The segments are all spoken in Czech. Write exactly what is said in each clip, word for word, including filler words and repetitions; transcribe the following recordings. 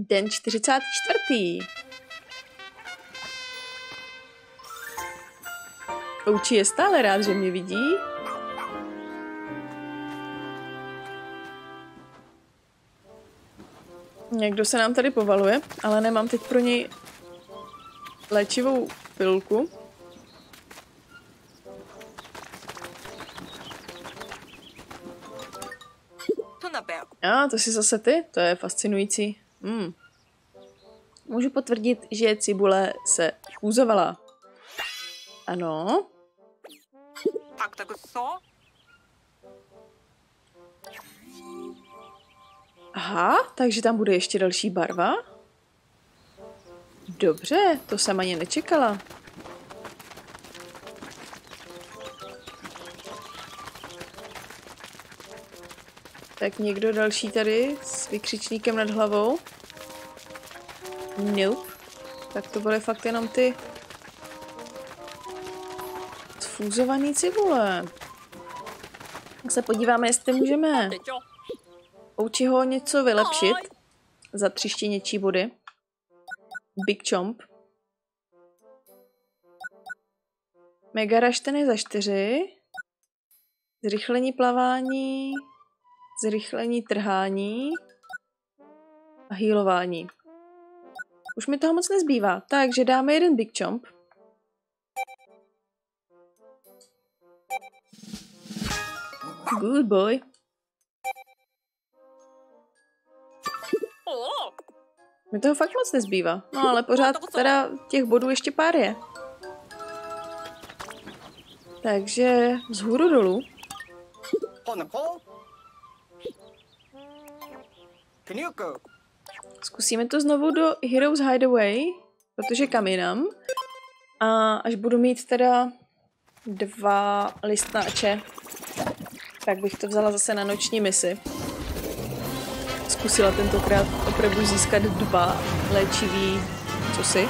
Den čtyřicátý čtvrtý Ouči je stále rád, že mě vidí. Někdo se nám tady povaluje, ale nemám teď pro něj léčivou pilulku. A, to jsi zase ty? To je fascinující. Hmm. Můžu potvrdit, že cibule se fúzovala. Ano. Aha, takže tam bude ještě další barva? Dobře, to jsem ani nečekala. Tak někdo další tady s vykřičníkem nad hlavou? Nope. Tak to byly fakt jenom ty sfúzovaný cibule. Tak se podíváme, jestli můžeme Oučiho něco vylepšit. Za třištěněčí body. Big Chomp. Mega rašteny za čtyři. Zrychlení plavání. Zrychlení trhání. A healování. Už mi toho moc nezbývá. Takže dáme jeden Big Chomp. Good boy. Mi toho fakt moc nezbývá. No ale pořád teda těch bodů ještě pár je. Takže vzhůru dolů. Zkusíme to znovu do Heroes Hideaway, protože kam jinam. A až budu mít teda dva listnáče, tak bych to vzala zase na noční misi. Zkusila tentokrát opravdu získat dva léčivý cosi.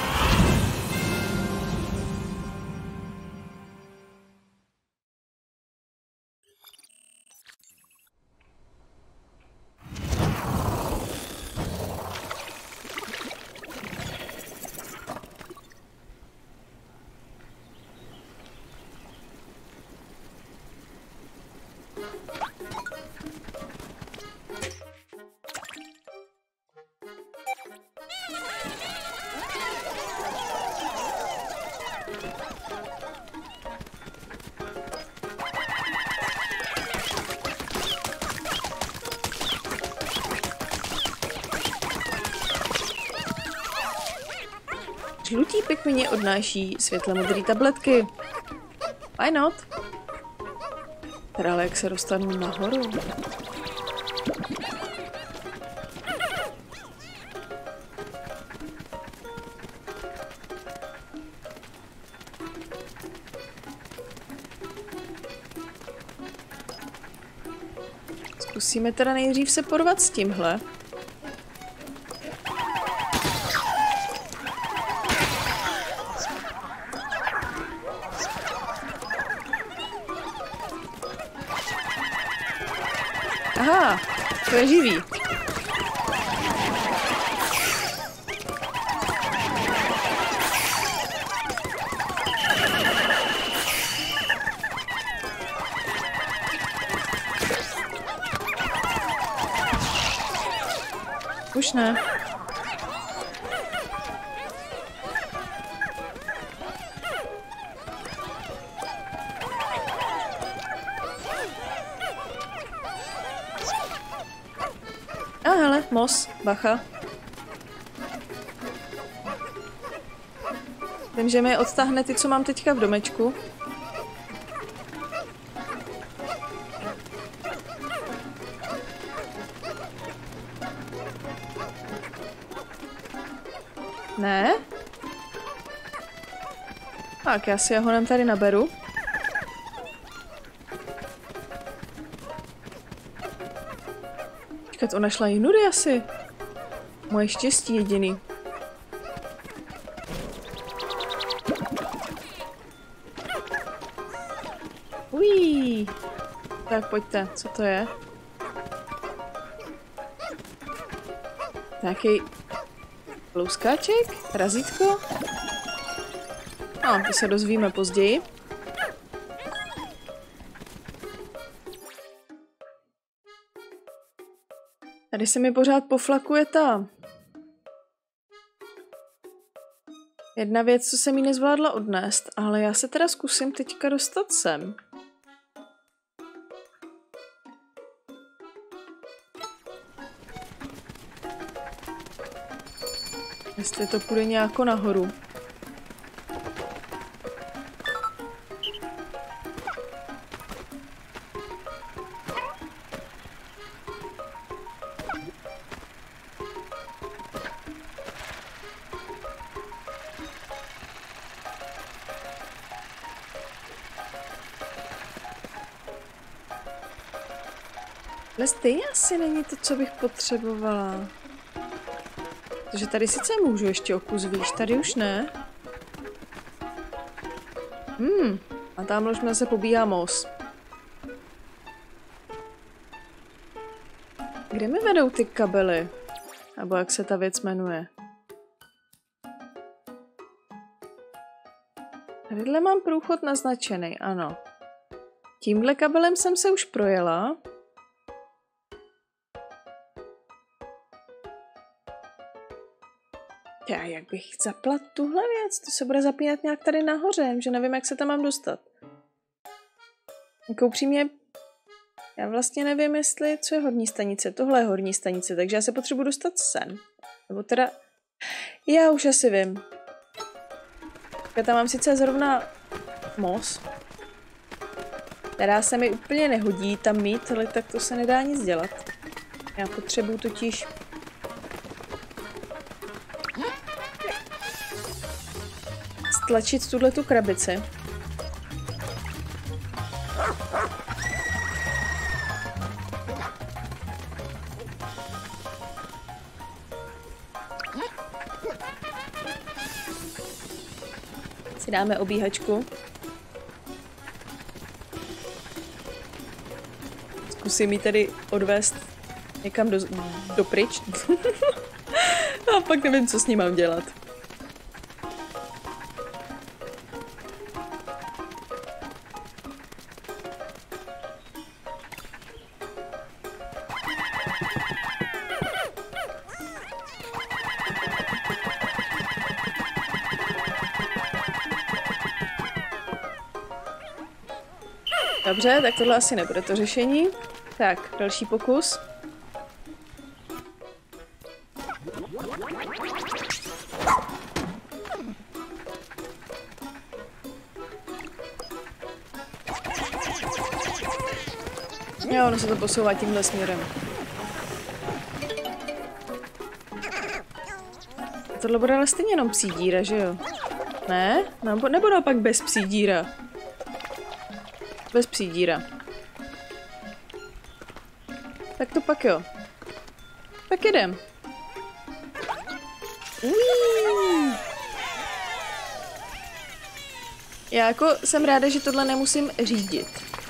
Žlutý Pikmině odnáší světlo-modrý tabletky. Why not? Teda ale jak se dostanu nahoru? Zkusíme teda nejdřív se porvat s tímhle. Aha, to je živý. Už ne. A hele, mos, bacha. Vím, že mi odtáhne ty, co mám teďka v domečku. Ne? Tak, já si ho honem tady naberu. Počkat, ona šla jinudy asi. Moje štěstí jediný. Ují. Tak pojďte, co to je? Nějaký Louskáček? Razítko? No, to se dozvíme později. Tady se mi pořád poflakuje ta jedna věc, co jsem jí nezvládla odnést, ale já se teda zkusím teďka dostat sem. Jestli to půjde nějako nahoru. Ale stejně asi není to, co bych potřebovala. Protože tady sice můžu ještě o kus výš, tady už ne. Hmm, a tamhle už mě se pobíhá most. Kde mi vedou ty kabely? Nebo jak se ta věc jmenuje? Tadyhle mám průchod naznačený, ano. Tímhle kabelem jsem se už projela. Já, jak bych zapla tuhle věc? To se bude zapínat nějak tady nahoře, že nevím, jak se tam mám dostat. Jako upřímně, já vlastně nevím, jestli, co je horní stanice. Tohle je horní stanice, takže já se potřebuji dostat sem. Nebo teda, já už asi vím. Já tam mám sice zrovna most, která se mi úplně nehodí tam mít, ale tak to se nedá nic dělat. Já potřebuji totiž stlačit tuhletu krabici. Si dáme obíhačku. Zkusím ji tady odvést někam do, dopryč. A pak nevím, co s ní mám dělat. Dobře, tak tohle asi nebude to řešení. Tak, další pokus. Jo, ono se to posouvá tímhle směrem. Tohle bude ale stejně jenom psí díra, že jo? Ne? Nebo, nebo naopak bez psí díra? Bez psí díra. Tak to pak jo. Tak jedem. Uí. Já jako jsem ráda, že tohle nemusím řídit.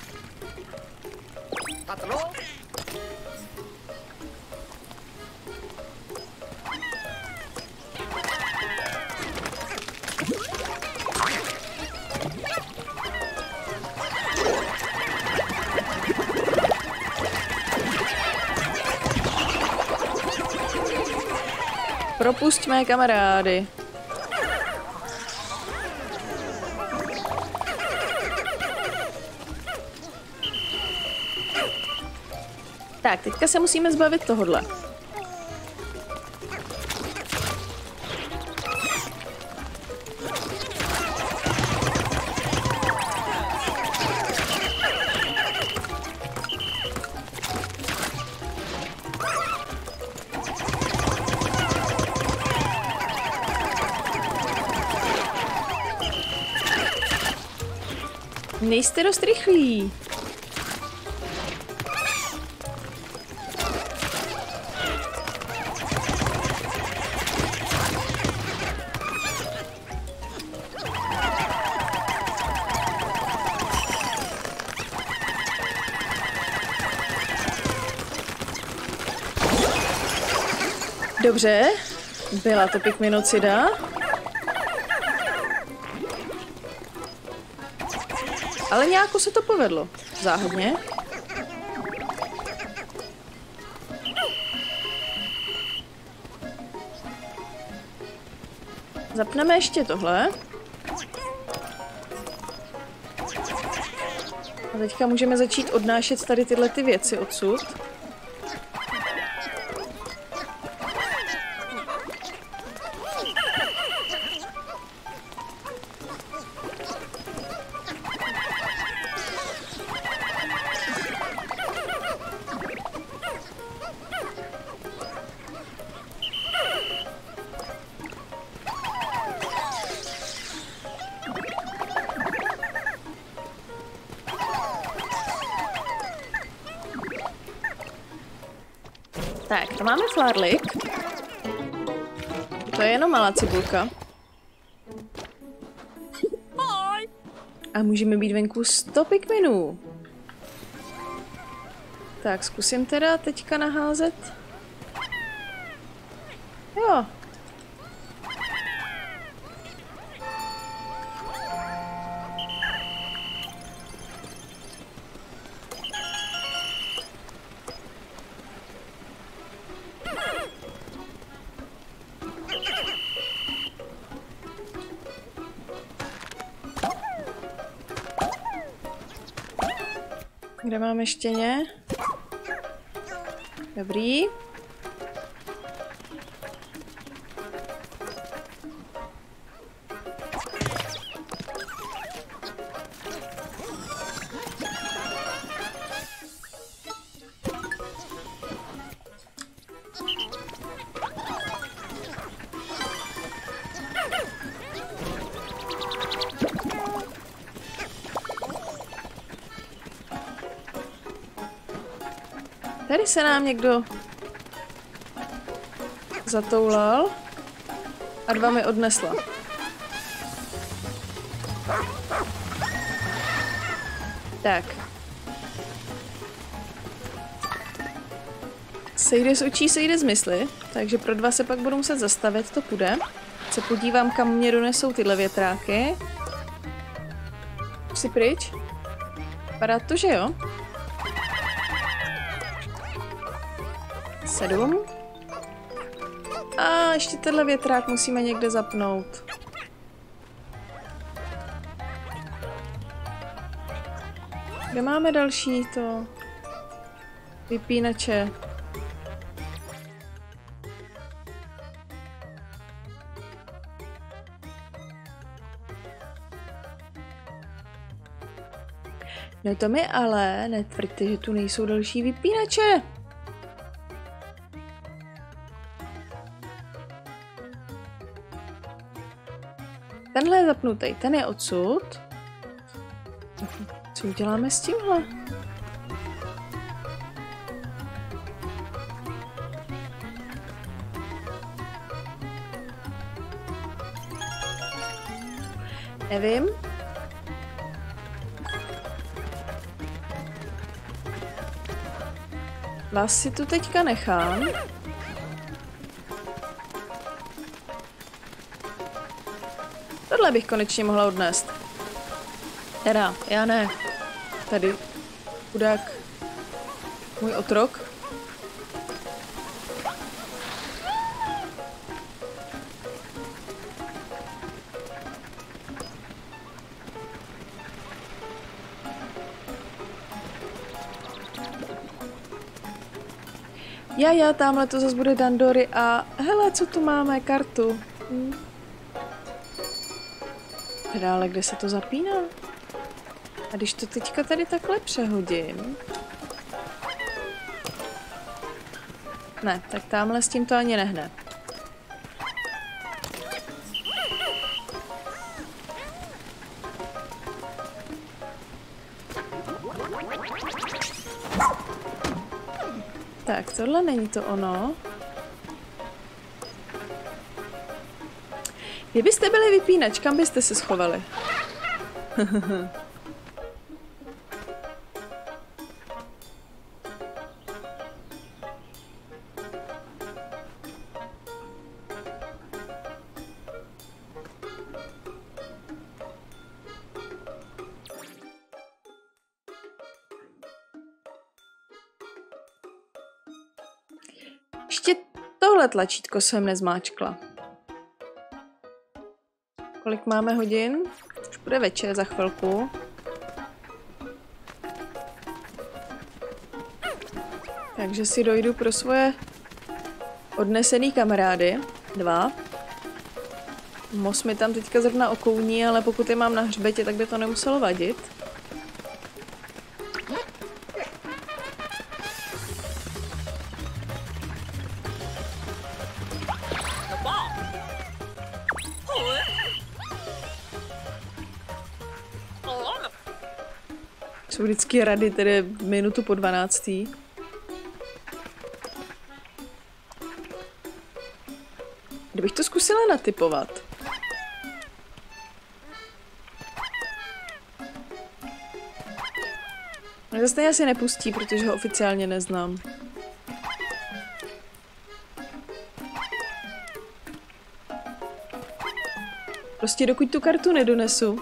Propusť mé kamarády. Tak, teďka se musíme zbavit tohodle. Nejste dost rychlí. Dobře, Byla to pikminocida? Ale nějak se to povedlo. Záhodně. Zapneme ještě tohle. A teďka můžeme začít odnášet tady tyhle ty věci odsud. Tak, to máme Flarlik. To je jenom malá cibulka. A můžeme být venku sto pikminů. Tak, zkusím teda teďka naházet. Jo. Kde máme štěně? Dobrý. Tady se nám někdo zatoulal a dva mi odnesla. Tak. Sejde z očí, sejde z mysli, takže pro dva se pak budu muset zastavit, to půjde. Se podívám, kam mě donesou tyhle větráky. Už si pryč? Vypadá to, že jo? Sedm. A ještě tenhle větrák musíme někde zapnout. Kde máme další to vypínače? No to mi ale netvrďte, že tu nejsou další vypínače. Tenhle je zapnutý, ten je odsud. Co uděláme s tímhle? Nevím. Vás si tu teďka nechám. Tohle bych konečně mohla odnést. Teda, já ne. Tady. Chudák. Můj otrok. Já, já, tamhle to zase bude Dandory a hele, co tu máme, kartu. Hm. Teda, ale kde se to zapíná? A když to teďka tady takhle přehodím... Ne, tak tamhle s tím to ani nehne. Tak, tohle není to ono. Kdybyste byli vypínač, kam byste se schovali? Ještě tohle tlačítko jsem nezmáčkla. Kolik máme hodin? Už bude večer za chvilku. Takže si dojdu pro svoje odnesený kamarády. Dva. Mos mi tam teďka zrovna okouní, ale pokud je mám na hřbetě, tak by to nemuselo vadit. Jsou vždycky rady, tedy minutu po dvanáctý. Kdybych to zkusila natypovat. Mě zase asi nepustí, protože ho oficiálně neznám. Prostě dokud tu kartu nedonesu.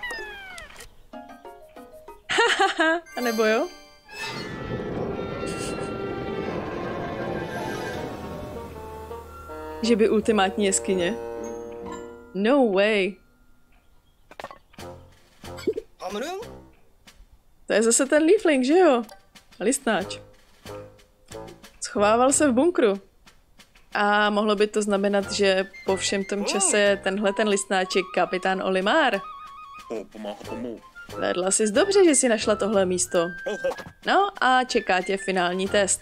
Hahaha, a nebo jo? Že by ultimátní jeskyně. No way. To je zase ten leafling, že jo? Listnáč. Schovával se v bunkru. A mohlo by to znamenat, že po všem tom čase je tenhle ten listnáček kapitán Olimar. Vedla jsi dobře, že jsi našla tohle místo. No a čeká tě finální test.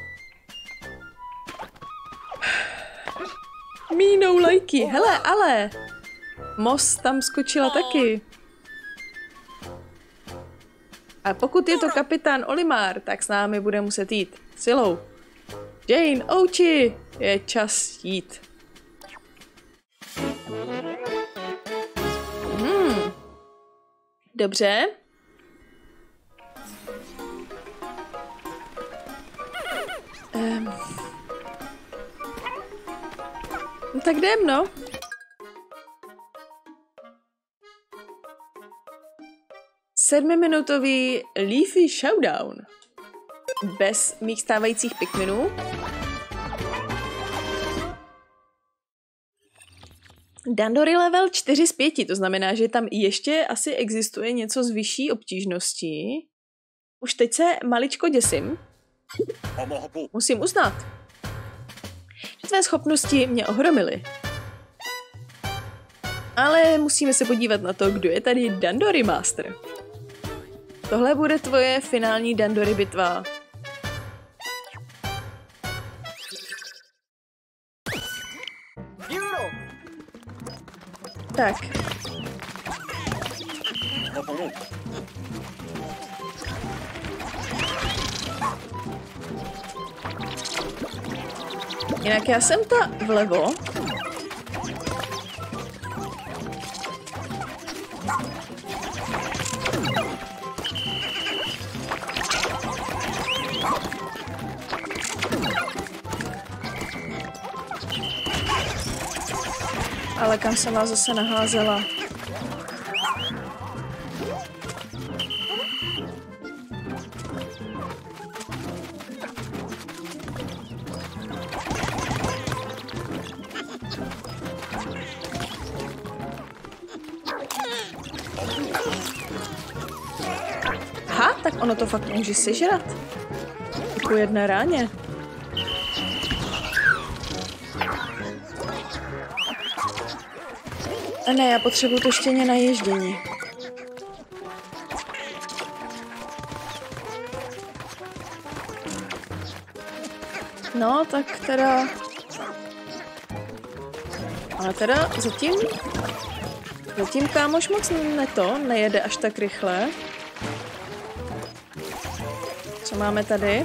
Mínou lajky. Hele, ale Mos tam skočila taky. A pokud je to kapitán Olimar, tak s námi bude muset jít silou. Jane, Ouchi, je čas jít. Hmm. Dobře. Um. No tak jdem, no. Sedmiminutový Leafy Showdown. Bez mých stávajících pikminů. Dandory level čtyři z pěti, to znamená, že tam ještě asi existuje něco z vyšší obtížností. Už teď se maličko děsím. Musím uznat, že tvé schopnosti mě ohromily. Ale musíme se podívat na to, kdo je tady Dandory Master. Tohle bude tvoje finální Dandory bitva. Tak. Jinak já jsem ta vlevo. Ale kam jsem vás zase naházela? Aha, tak ono to fakt může sežrat. Po jedné ráně. A ne, já potřebuji to štěně na ježdění. No, tak teda... Ale teda zatím... Zatím kámoš moc ne to, nejede až tak rychle. Co máme tady?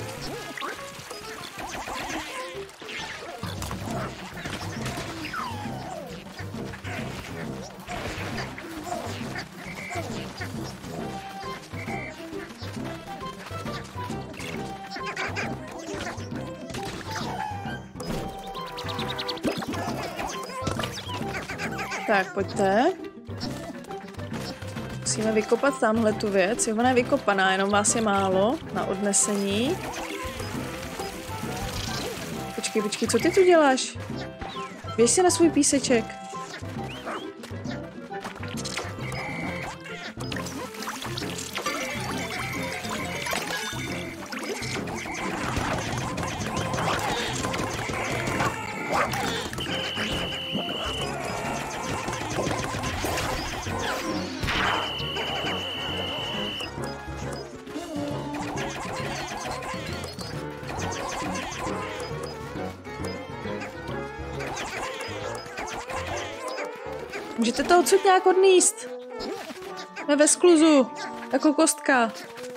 Tak, pojďte. Musíme vykopat tamhle tu věc. Jo, ona je vykopaná, jenom vás je málo na odnesení. počkej, počkej, co ty tu děláš? Běž si na svůj píseček. Můžete to odsud nějak odníst. Jsme ve skluzu. Jako kostka.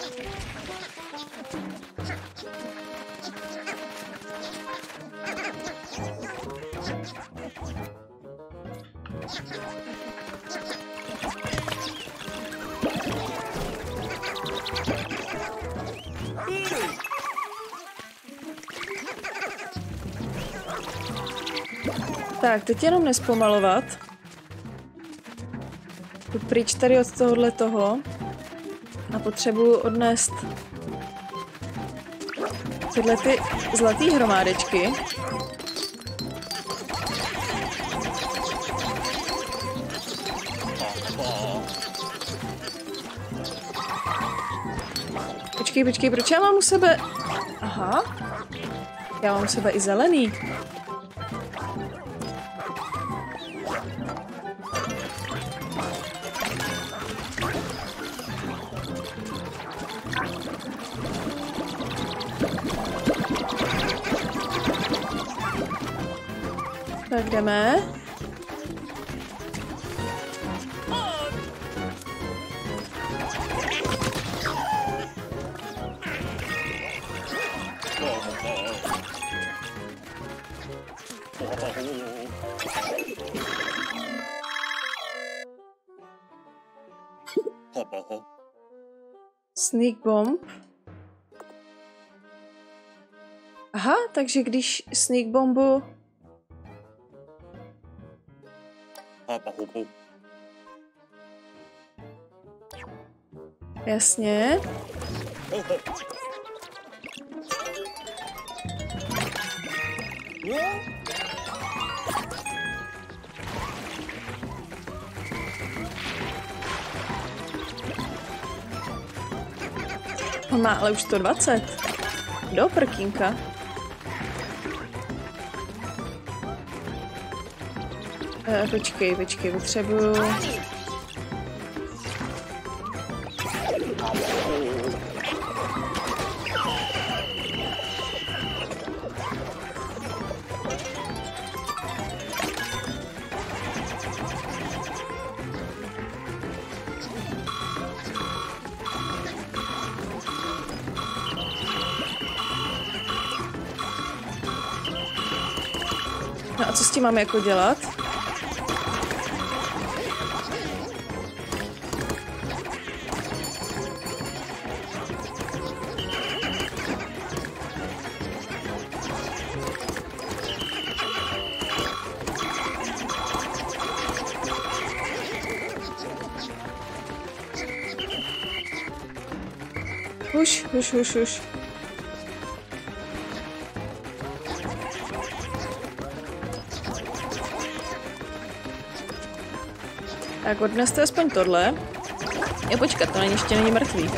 Tak, teď jenom nespomalovat. Jdu pryč tady od tohohle toho. A potřebuju odnést tyhle ty zlatý hromádečky. Počkej, počkej, proč já mám u sebe... Aha. Já mám u sebe i zelený. Tak jdeme. Sneak bomb. Aha, takže když sneak bombu... Jasně. On má ale už sto dvacet. Do prkínka. E, počkej, počkej, potřebuju... No a co s tím máme jako dělat? Huš, huš, huš, huš. Tak odneste aspoň tohle. Jo, počkat, to není ještě není mrtvý.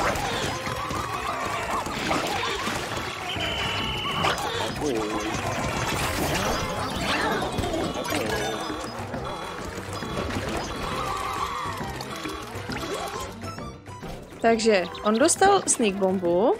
Takže on dostal sneak bombu.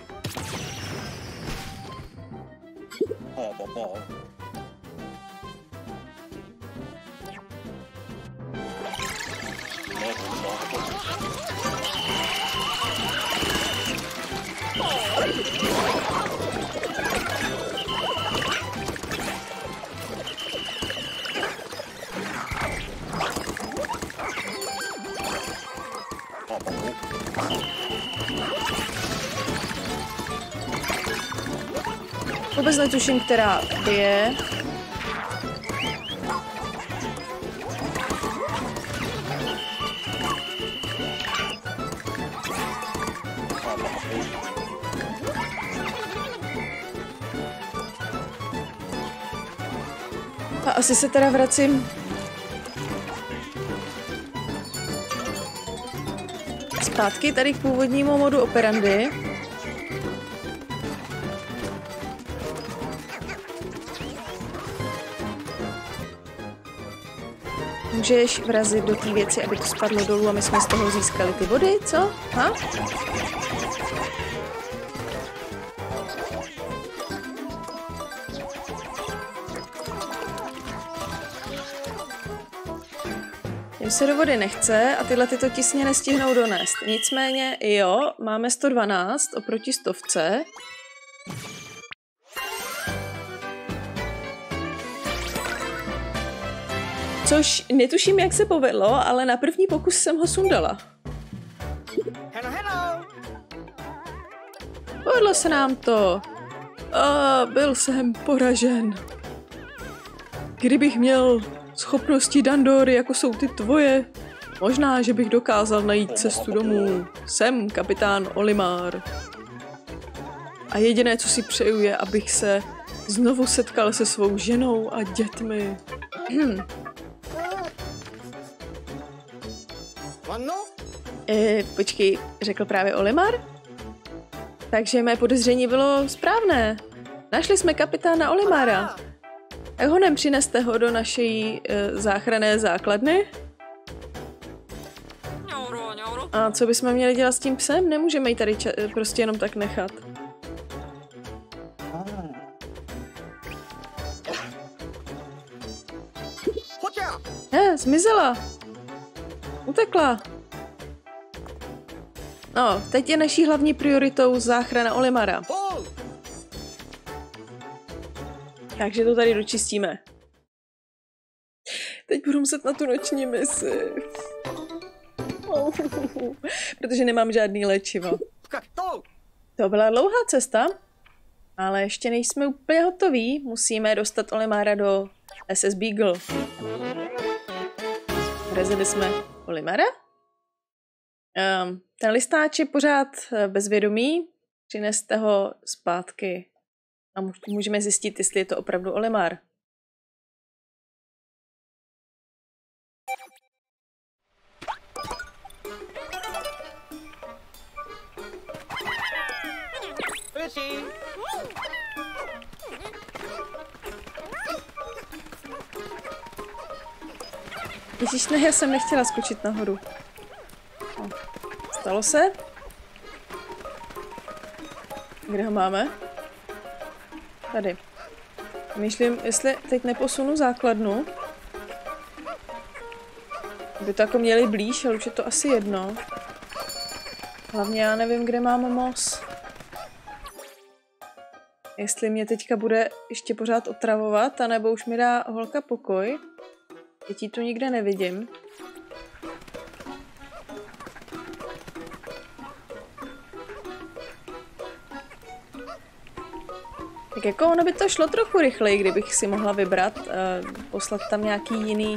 Vůbec netuším, která je. A asi se teda vracím zpátky tady k původnímu modu operandy. Můžeš vrazit do té věci, aby to spadlo dolů a my jsme z toho získali ty body, co? Ha? Jim se do vody nechce a tyhle ty to tisně nestihnou donést. Nicméně, jo, máme sto dvanáct oproti stovce. Což netuším, jak se povedlo, ale na první pokus jsem ho sundala. Hello, hello. Povedlo se nám to. A byl jsem poražen. Kdybych měl schopnosti Dandory, jako jsou ty tvoje, možná, že bych dokázal najít cestu domů. Jsem kapitán Olimar. A jediné, co si přeju, je, abych se znovu setkal se svou ženou a dětmi. E, počkej, řekl právě Olimar? Takže mé podezření bylo správné. Našli jsme kapitána Olimara. Jak honem přineste ho do naší e, záchranné základny? A co bychom měli dělat s tím psem? Nemůžeme ji tady ča- prostě jenom tak nechat. Ne, zmizela. Utekla. No, teď je naší hlavní prioritou záchrana Olimara. Takže to tady dočistíme. Teď budu muset na tu noční misi. Oh, protože nemám žádný léčivo. To byla dlouhá cesta, ale ještě nejsme úplně hotoví. Musíme dostat Olimara do S S Beagle. Rezili jsme Olimara? Um, ten listáč je pořád bezvědomý. Přineste ho zpátky. A můžeme zjistit, jestli je to opravdu Olimar. Ježíš, ne, já jsem nechtěla skočit nahoru. O, stalo se? Kde ho máme? Tady. Myšlím, jestli teď neposunu základnu. By to jako měli blíž, ale už je to asi jedno. Hlavně já nevím, kde mám most. Jestli mě teďka bude ještě pořád otravovat, anebo už mi dá holka pokoj. Teď ji tu nikde nevidím. Tak jako ono by to šlo trochu rychleji, kdybych si mohla vybrat, uh, poslat tam nějaký jiný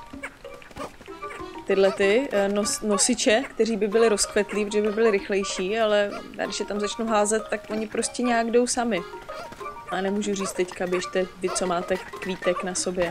tyhle ty uh, nos, nosiče, kteří by byli rozkvetlí, protože by byli rychlejší, ale když je tam začnu házet, tak oni prostě nějak jdou sami. A nemůžu říct teďka, běžte vy, co máte kvítek na sobě.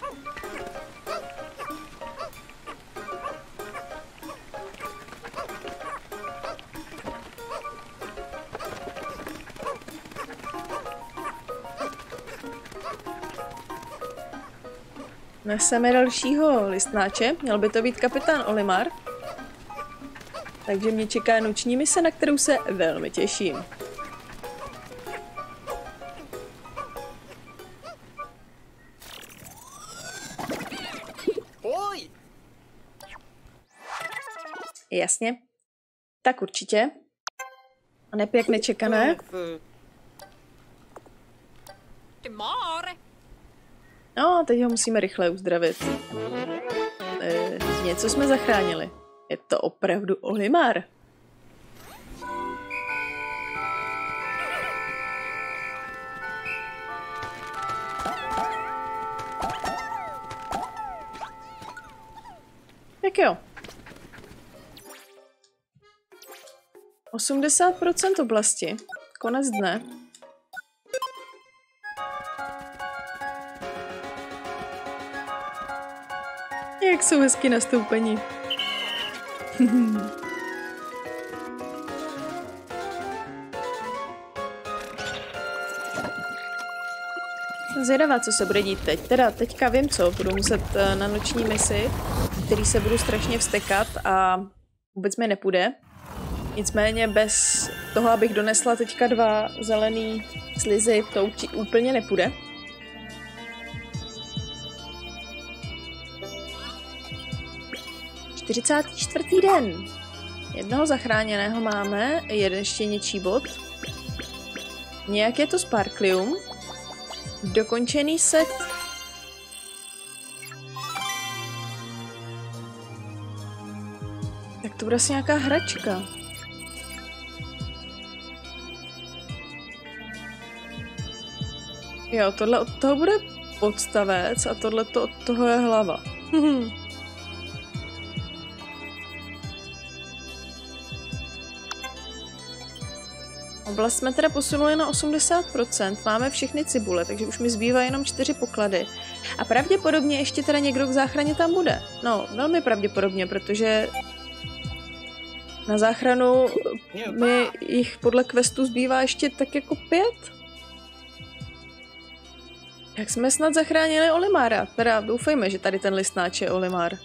Neseme dalšího listnáče, měl by to být kapitán Olimar. Takže mě čeká noční mise, na kterou se velmi těším. Jasně. Tak určitě. A neb jak nečekané. No, teď ho musíme rychle uzdravit. E, něco jsme zachránili. Je to opravdu Olimar. Tak jo. osmdesát procent oblasti. Konec dne. Jak jsou hezky nastoupení. Jsem zvědavá, co se bude dít teď. Teda teďka vím co, budu muset na noční misi, který se budu strašně vztekat a vůbec mi nepůjde. Nicméně bez toho, abych donesla teďka dva zelený slizy, to úplně nepůjde. čtyřicátý čtvrtý den. Jednoho zachráněného máme, jeden ještě něčí bod. Nějak je to Sparklium. Dokončený set. Tak to bude asi nějaká hračka. Jo, tohle od toho bude podstavec a tohle to od toho je hlava. Oblast jsme teda posunuli na osmdesát procent, máme všechny cibule, takže už mi zbývá jenom čtyři poklady. A pravděpodobně ještě teda někdo k záchraně tam bude. No, velmi pravděpodobně, protože na záchranu mi jich podle questu zbývá ještě tak jako pět. Jak jsme snad zachránili Olimara, teda doufejme, že tady ten listnáč je Olimar.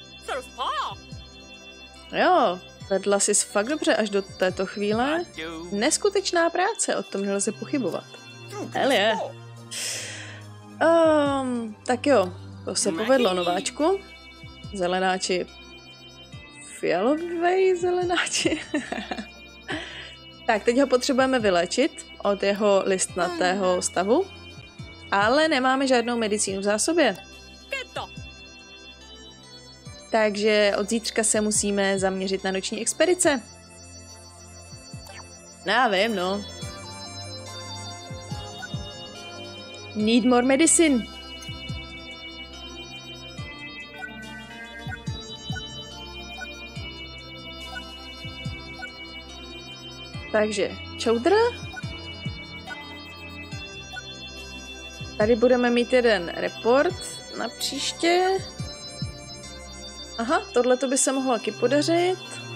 Jo, vedla jsi fakt dobře až do této chvíle. Neskutečná práce, o tom nelze pochybovat. Hell je. Um, tak jo, to se povedlo nováčku. Zelenáči. Fialovej zelenáči. Tak, teď ho potřebujeme vylečit od jeho listnatého stavu. Ale nemáme žádnou medicínu v zásobě. Takže od zítřka se musíme zaměřit na noční expedice. Já vím, no. Need more medicine. Takže, čoudra. Tady budeme mít jeden report na příště. Aha, tohle to by se mohlo taky podařit.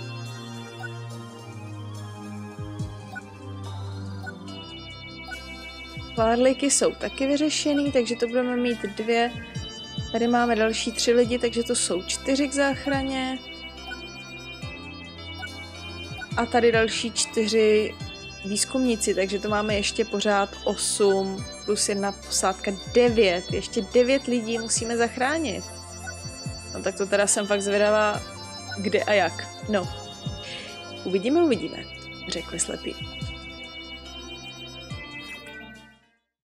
Kládlíky jsou taky vyřešený, takže to budeme mít dvě. Tady máme další tři lidi, takže to jsou čtyři k záchraně. A tady další čtyři výzkumníci, takže to máme ještě pořád osm plus jedna posádka devět. Ještě devět lidí musíme zachránit. No tak to teda jsem fakt zvědavá, kde a jak. No, uvidíme, uvidíme, řekli slepí.